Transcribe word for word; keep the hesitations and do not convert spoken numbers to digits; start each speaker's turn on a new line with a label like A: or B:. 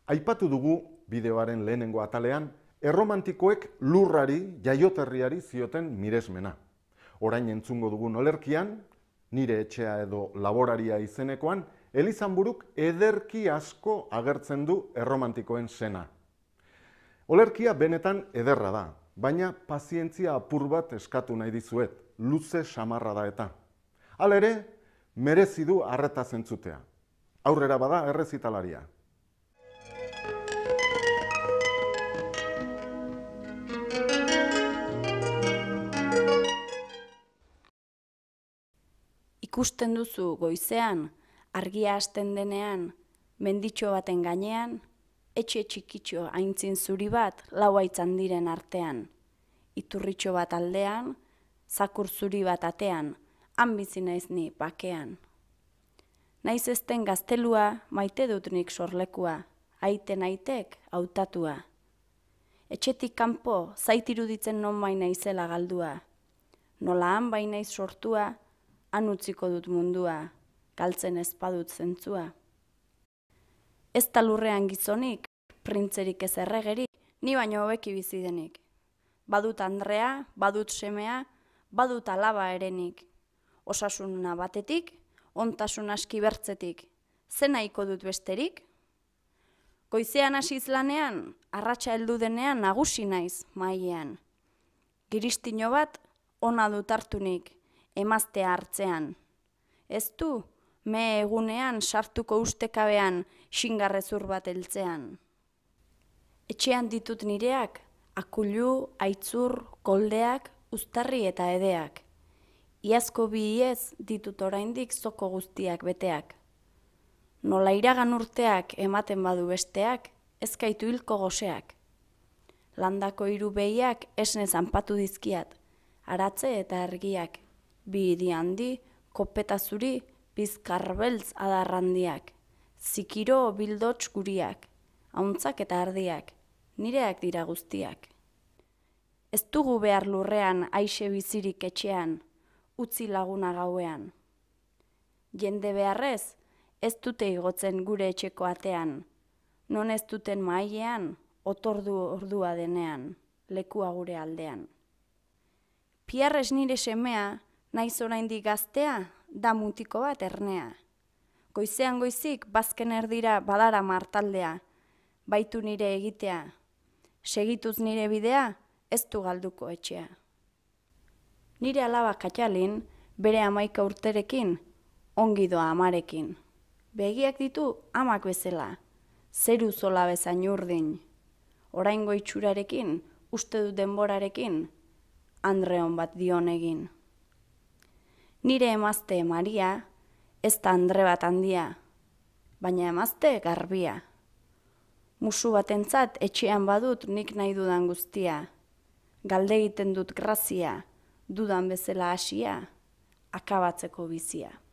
A: Aipatu dugu bideoaren lehenengo atalean, erromantikoek lurrari, jaioterriari zioten miresmena. Orain entzungo dugun olerkian, Nire etxea edo laboraria izenekoan, Elizanburuk ederki asko agertzen du erromantikoen sena. Olerkia benetan ederra da, baina pazientzia apur bat eskatu nahi dizuet, luze samarra da eta. Hala ere, merezi du arreta zentzutea. Aurrera bada errezitalaria.
B: Ikusten duzu goizean, argia hasten denean, menditxo baten gainean, etxe txikitxo aintzin zuri bat lauaitz handiren artean. Iturritxo bat aldean, zakur zuri bat atean, han bizi naiz ni bakean. Naiz ezten gaztelua, maite dut nik sorlekua, aite naitek hautatua. Etxetik kanpo zait iruditzen non bai naizela galdua. Nola han bai naiz sortua, han utziko dut mundua, galtzen ez badut zentzua. Ez da lurrean gizonik, printzerik ez erregerik, ni baino hobeki bizi denik. Badut andrea, badut semea, badut alaba erenik. Osasununa batetik, ontasun aski bertzetik. Ze nahiko dut besterik? Goizean hasiz lanean, arratsa heldu denean nagusi naiz mailean. Giristino bat ona dut hartunik, emaztea hartzean. Ez du, me egunean sartuko ustekabean xingarrezur bat heltzean. Etxean ditut nireak, akulu, aitzur, koldeak, uztarri eta edeak. Iazko bi iez ditut oraindik zoko guztiak beteak. Nola iragan urteak ematen badu besteak, ez gaitu hilko goseak. Landako hiru behiak esne zanpatu dizkiat, aratze eta argiak. Bi hiri handi, kopeta zuri, bizkarbeltz adarrandiak. Zikiro bildots guriak, hauntzak eta ardiak, nireak dira guztiak. Ez dugu behar lurrean aixe bizirik etxean, utzi laguna gauean. Jende beharrez, ez dute igotzen gure etxeko atean, non ez duten mailean, otordu ordua denean, lekua gure aldean. Piarrez nire semea, naiz oraindik gaztea, da mutiko bat ernea. Goizean goizik, bazken erdira badara martaldea, baitu nire egitea. Segituz nire bidea, ez du galduko etxea. Nire alaba Katalin, bere hamaika urterekin, ongi doa amarekin. Begiak ditu amak bezala, zeru zola bezain urdin. Oraingo itxurarekin, uste dut denborarekin, Andreon bat dion egin. Nire emazte Maria, ez da Andre bat handia, baina emazte garbia. Musu batentzat etxean badut nik nahi dudan guztia. Galde egiten dut grazia, dudan bezala hasia, akabatzeko bizia.